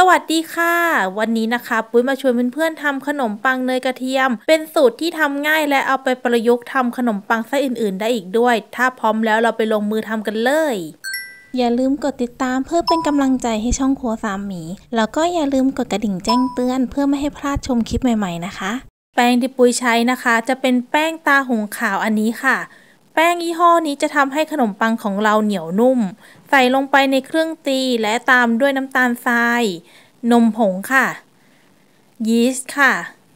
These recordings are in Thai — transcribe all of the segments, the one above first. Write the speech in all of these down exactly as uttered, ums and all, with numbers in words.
วัสดีค่ะวันนี้นะคะปุ้ยมาชวนเพื่อนๆทำขนมปังเนยกระเทียมเป็นสูตรที่ทำง่ายและเอาไปประยุกต์ทำขนมปังไส้อื่นๆได้อีกด้วยถ้าพร้อมแล้วเราไปลงมือทำกันเลยอย่าลืมกดติดตามเพื่อเป็นกำลังใจให้ช่องครัวสามหมีแล้วก็อย่าลืมกดกระดิ่งแจ้งเตือนเพื่อไม่ให้พลาดชมคลิปใหม่ๆนะคะแป้งที่ปุ้ยใช้นะคะจะเป็นแป้งตาหงขาวอันนี้ค่ะแป้งยี่ห้อนี้จะทำให้ขนมปังของเราเหนียวนุ่มใส่ลงไปในเครื่องตีและตามด้วยน้ำตาลทรายนมผงค่ะยีสต์ค่ะ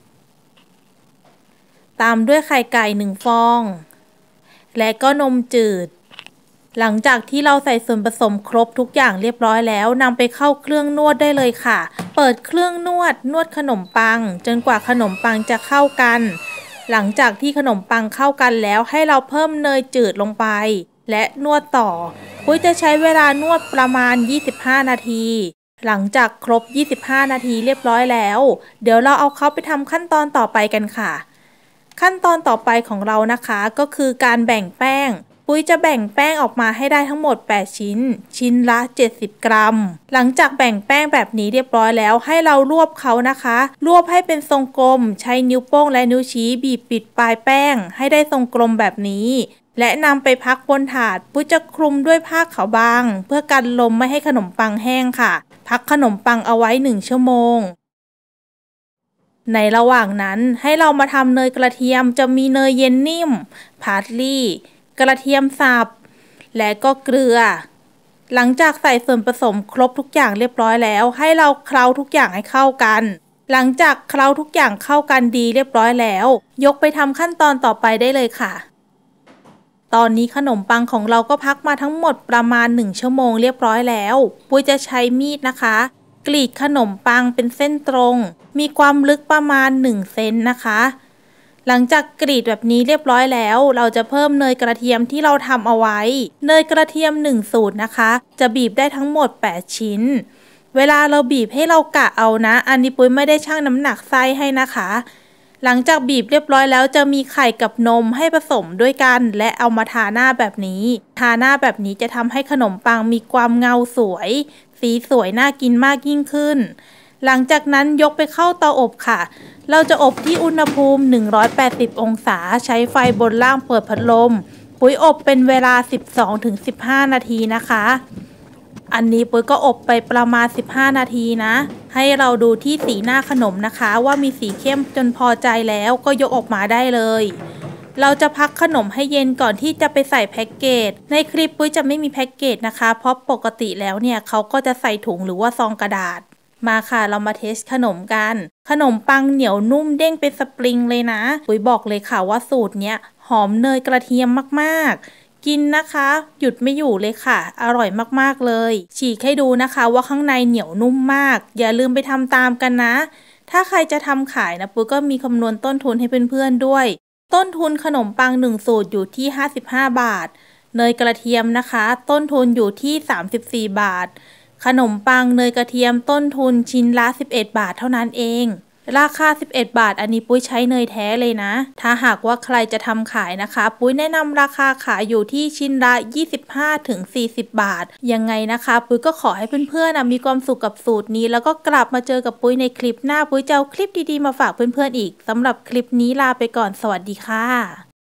ตามด้วยไข่ไก่หนึ่งฟองและก็นมจืดหลังจากที่เราใส่ส่วนผสมครบทุกอย่างเรียบร้อยแล้วนำไปเข้าเครื่องนวดได้เลยค่ะเปิดเครื่องนวดนวดขนมปังจนกว่าขนมปังจะเข้ากันหลังจากที่ขนมปังเข้ากันแล้วให้เราเพิ่มเนยจืดลงไปและนวดต่อปุ้ยจะใช้เวลานวดประมาณยี่สิบห้านาทีหลังจากครบยี่สิบห้านาทีเรียบร้อยแล้วเดี๋ยวเราเอาเขาไปทำขั้นตอนต่อไปกันค่ะขั้นตอนต่อไปของเรานะคะก็คือการแบ่งแป้งปุ้ยจะแบ่งแป้งออกมาให้ได้ทั้งหมดแปดชิ้นชิ้นละเจ็ดสิบกรัมหลังจากแบ่งแป้งแบบนี้เรียบร้อยแล้วให้เรารวบเขานะคะรวบให้เป็นทรงกลมใช้นิ้วโป้งและนิ้วชี้บีบปิดปลายแป้งให้ได้ทรงกลมแบบนี้และนำไปพักบนถาดปุ้ยจะคลุมด้วยผ้าขาวบางเพื่อกันลมไม่ให้ขนมปังแห้งค่ะพักขนมปังเอาไว้หนึ่งชั่วโมงในระหว่างนั้นให้เรามาทำเนยกระเทียมจะมีเนยเย็นนิ่มพาร์สลีย์กระเทียมสับและก็เกลือหลังจากใส่ส่วนผสมครบทุกอย่างเรียบร้อยแล้วให้เราเคล้าทุกอย่างให้เข้ากันหลังจากเคล้าทุกอย่างเข้ากันดีเรียบร้อยแล้วยกไปทำขั้นตอนต่อไปได้เลยค่ะตอนนี้ขนมปังของเราก็พักมาทั้งหมดประมาณหนึ่งชั่วโมงเรียบร้อยแล้วปุ้ยจะใช้มีดนะคะกรีดขนมปังเป็นเส้นตรงมีความลึกประมาณหนึ่งเซนนะคะหลังจากกรีดแบบนี้เรียบร้อยแล้วเราจะเพิ่มเนยกระเทียมที่เราทำเอาไว้เนยกระเทียมหนึ่งสูตรนะคะจะบีบได้ทั้งหมดแปดชิ้นเวลาเราบีบให้เรากะเอานะอันนี้ปุ้ยไม่ได้ชั่งน้ำหนักไส้ให้นะคะหลังจากบีบเรียบร้อยแล้วจะมีไข่กับนมให้ผสมด้วยกันและเอามาทาหน้าแบบนี้ทาหน้าแบบนี้จะทำให้ขนมปังมีความเงาสวยสีสวยน่ากินมากยิ่งขึ้นหลังจากนั้นยกไปเข้าเตาอบค่ะเราจะอบที่อุณหภูมิหนึ่งร้อยแปดสิบองศาใช้ไฟบนล่างเปิดพัดลมปุ้ยอบเป็นเวลา สิบสองถึงสิบห้า นาทีนะคะอันนี้ปุ้ยก็อบไปประมาณสิบห้านาทีนะให้เราดูที่สีหน้าขนมนะคะว่ามีสีเข้มจนพอใจแล้วก็ยกออกมาได้เลยเราจะพักขนมให้เย็นก่อนที่จะไปใส่แพ็กเกจในคลิปปุ้ยจะไม่มีแพ็กเกจนะคะเพราะปกติแล้วเนี่ยเขาก็จะใส่ถุงหรือว่าซองกระดาษมาค่ะเรามาเทสขนมกันขนมปังเหนียวนุ่มเด้งเป็นสปริงเลยนะปุ้ยบอกเลยค่ะว่าสูตรเนี้ยหอมเนยกระเทียมมากๆกินนะคะหยุดไม่อยู่เลยค่ะอร่อยมากๆเลยฉีกให้ดูนะคะว่าข้างในเหนียวนุ่มมากอย่าลืมไปทำตามกันนะถ้าใครจะทำขายนะปุ้ยก็มีคำนวณต้นทุนให้เพื่อนๆด้วยต้นทุนขนมปังหนึ่งสูตรอยู่ที่ห้าสิบห้าบาทเนยกระเทียมนะคะต้นทุนอยู่ที่สามสิบสี่บาทขนมปังเนยกระเทียมต้นทุนชิ้นละสิบเอ็ดบาทเท่านั้นเองราคาสิบเอ็ดบาทอันนี้ปุ้ยใช้เนยแท้เลยนะถ้าหากว่าใครจะทำขายนะคะปุ้ยแนะนำราคาขายอยู่ที่ชิ้นละ ยี่สิบห้าถึงสี่สิบ บาทยังไงนะคะปุ้ยก็ขอให้เพื่อนๆมีความสุขกับสูตรนี้แล้วก็กลับมาเจอกับปุ้ยในคลิปหน้าปุ้ยจะเอาคลิปดีๆมาฝากเพื่อนๆอีกสำหรับคลิปนี้ลาไปก่อนสวัสดีค่ะ